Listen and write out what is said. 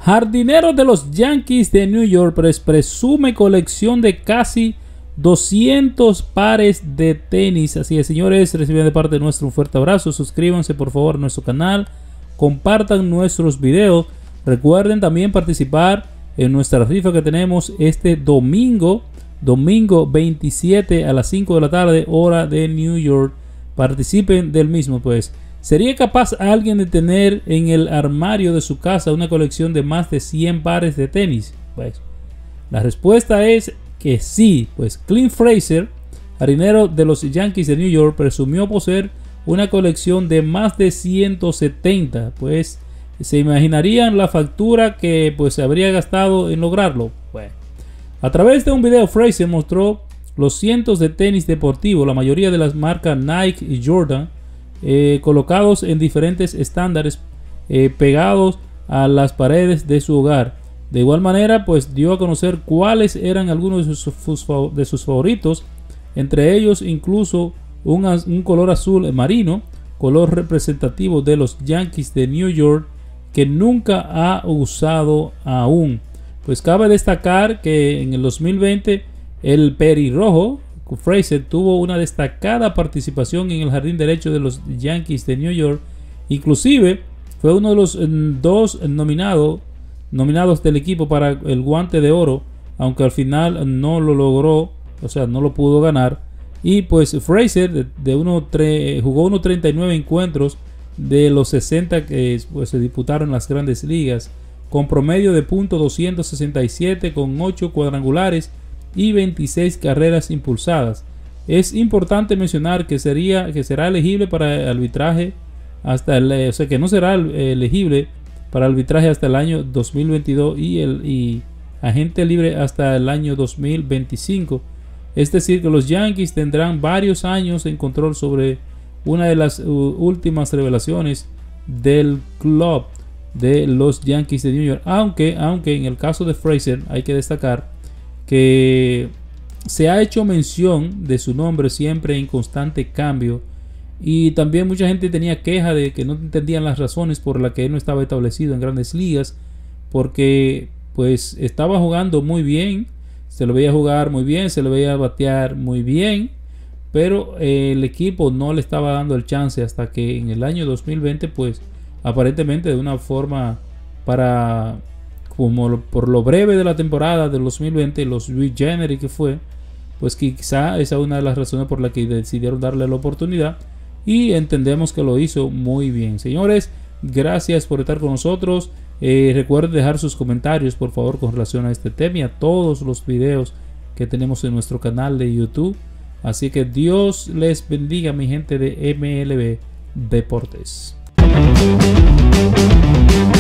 Jardinero de los Yankees de New York presume colección de casi 200 pares de tenis. Así es, señores, reciben de parte de nuestro un fuerte abrazo. Suscríbanse por favor a nuestro canal, compartan nuestros videos. Recuerden también participar en nuestra rifa que tenemos este domingo 27 a las 5 de la tarde, hora de New York. Participen del mismo, pues. ¿Sería capaz alguien de tener en el armario de su casa una colección de más de 100 pares de tenis? Pues la respuesta es que sí. Pues Clint Frazier, jardinero de los Yankees de New York, presumió poseer una colección de más de 170. Pues se imaginarían la factura que pues se habría gastado en lograrlo. Pues, a través de un video, Frazier mostró los cientos de tenis deportivos, la mayoría de las marcas Nike y Jordan, colocados en diferentes estándares, pegados a las paredes de su hogar. De igual manera, pues dio a conocer cuáles eran algunos de sus favoritos, entre ellos incluso un color azul marino, color representativo de los Yankees de New York, que nunca ha usado aún. Pues cabe destacar que en el 2020 el pelirrojo Frazier tuvo una destacada participación en el jardín derecho de los Yankees de New York. Inclusive fue uno de los dos nominados del equipo para el guante de oro, aunque al final no lo logró, o sea, no lo pudo ganar. Y pues Frazier jugó unos 39 encuentros de los 60 que pues, se disputaron en las grandes ligas, con promedio de .267, con 8 cuadrangulares y 26 carreras impulsadas. Es importante mencionar que será elegible para arbitraje hasta que no será elegible para arbitraje hasta el año 2022 y agente libre hasta el año 2025. Es decir, que los Yankees tendrán varios años en control sobre una de las últimas revelaciones del club de los Yankees de New York. Aunque en el caso de Frazier hay que destacar que se ha hecho mención de su nombre siempre en constante cambio, y también mucha gente tenía queja de que no entendían las razones por las que él no estaba establecido en grandes ligas, porque pues estaba jugando muy bien, se lo veía jugar muy bien, se lo veía batear muy bien, pero el equipo no le estaba dando el chance hasta que en el año 2020 pues aparentemente de una forma como por lo breve de la temporada del 2020, los regenerate que fue, pues quizá esa es una de las razones por las que decidieron darle la oportunidad, y entendemos que lo hizo muy bien. Señores, gracias por estar con nosotros. Recuerden dejar sus comentarios por favor con relación a este tema y a todos los videos que tenemos en nuestro canal de YouTube. Así que Dios les bendiga, mi gente de MLB Deportes.